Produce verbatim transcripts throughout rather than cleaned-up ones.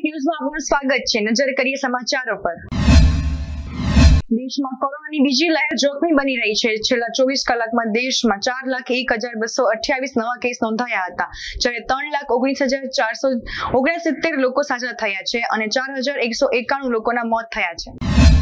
ન્યૂઝમાં આપનું સ્વાગત છે। નજર કરીએ સમાચારો પર। દેશમાં કોરોનાની બીજી લહેર જોખમી બની રહી છે। છેલ્લા ચોવીસ કલાકમાં દેશમાં ચાર લાખ એક હજાર બસો અઠ્યાવીસ નવા કેસ નોંધાયા હતા, જ્યારે ત્રણ લાખ ઓગણીસ હજાર ચારસો ઓગણસિત્તેર લોકો સાજા થયા છે અને ચાર હજાર એકસો એકાણું લોકોના મોત થયા છે।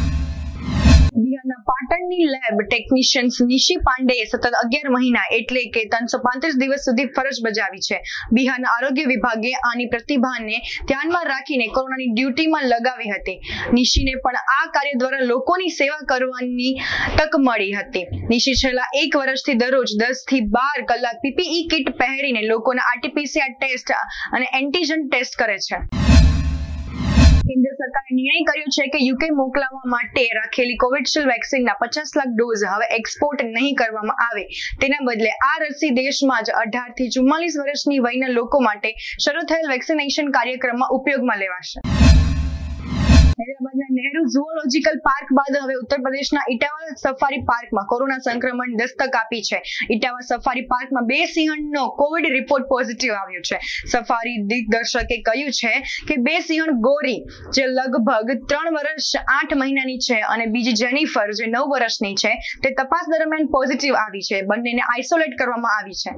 બિહારના પાટણની લેબ ટેકનિશિયન નિશી પાંડેએ સતત અગિયાર મહિના એટલે કે ત્રણસો પાંત્રીસ દિવસ સુધી ફરજ બજાવી છે। બિહારના આરોગ્ય વિભાગે આની પ્રતિભાને ધ્યાનમાં રાખીને કોરોનાની ડ્યુટીમાં લગાવી હતી। નિશીને પણ આ કાર્ય દ્વારા લોકોની સેવા કરવાની તક મળી હતી। નિશી છેલ્લા એક વર્ષથી દરરોજ દસ થી બાર કલાક પીપીઈ કિટ પહેરીને લોકોના આરટીપીસીઆર ટેસ્ટ અને એન્ટીજન ટેસ્ટ કરે છે। કેન્દ્ર સરકારે નિર્ણય કર્યો છે કે યુકે મોકલવા માટે રાખેલી કોવિશિલ્ડ વેક્સિનના પચાસ લાખ ડોઝ હવે એક્સપોર્ટ નહીં કરવામાં આવે। તેના બદલે આ રસી દેશમાં જ અઢાર થી ચુમ્માલીસ વર્ષની વયના લોકો માટે શરૂ થયેલ વેક્સિનેશન કાર્યક્રમમાં ઉપયોગમાં લેવાશે। હૈદરાબાદના નહેરુ ઝૂઓલોજીકલ પાર્ક બાદ હવે ઉત્તર પ્રદેશના ઇટાવા સફારી પાર્કમાં કોરોના સંક્રમણ દસ્તક આપી છે। ઇટાવા સફારી પાર્કમાં બે સિંહણનો કોવિડ રિપોર્ટ પોઝિટિવ આવ્યો છે। સફારી દિગ્દર્શકે કહ્યું છે કે બે સિંહણ ગોરી, જે લગભગ ત્રણ વર્ષ આઠ મહિનાની છે, અને બીજી જેનિફર, જે નવ વર્ષની છે, તે તપાસ દરમિયાન પોઝિટિવ આવી છે। બંનેને આઇસોલેટ કરવામાં આવી છે।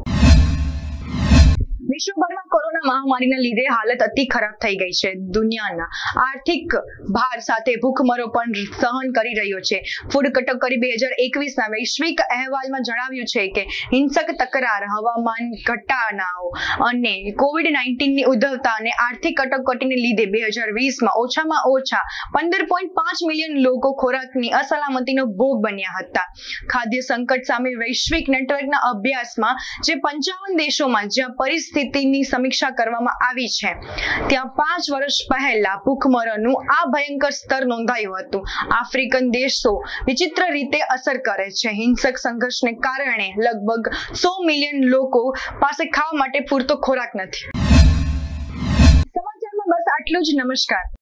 વિશ્વભરમાં કોરોના મહામારીના લીધે હાલત અતિ ખરાબ થઈ ગઈ છે। દુનિયાના આર્થિક ભાર સાથે ભૂખમરો પણ સહન કરી રહ્યો છે। ફૂડ કટોકટી બે હજાર એકવીસ ના વૈશ્વિક અહેવાલમાં જણાવ્યું છે કે હિંસક તકરાર, હવામાન ઘટનાઓ અને કોવિડ નાઇન્ટીન ની ઉદ્ભવતા અને આર્થિક કટોકટીને લીધે બે હજાર વીસ માં ઓછામાં ઓછા પંદર પોઈન્ટ પાંચ મિલિયન લોકો ખોરાકની અસલામતીનો ભોગ બન્યા હતા। ખાદ્ય સંકટ સામે વૈશ્વિક નેટવર્કના અભ્યાસમાં જે પંચાવન દેશોમાં જ્યાં પરિસ્થિતિ સ્થિતિની સમીક્ષા કરવામાં આવી છે, ત્યાં પાંચ વર્ષ પહેલા ભૂખમરોનું આ ભયંકર સ્તર નોંધાયું હતું। આફ્રિકન દેશો વિચિત્ર રીતે અસર કરે છે। હિંસક સંઘર્ષને કારણે લગભગ સો મિલિયન લોકો પાસે ખાવા માટે પૂરતો ખોરાક નથી। સમાચારમાં બસ આટલું જ। નમસ્કાર।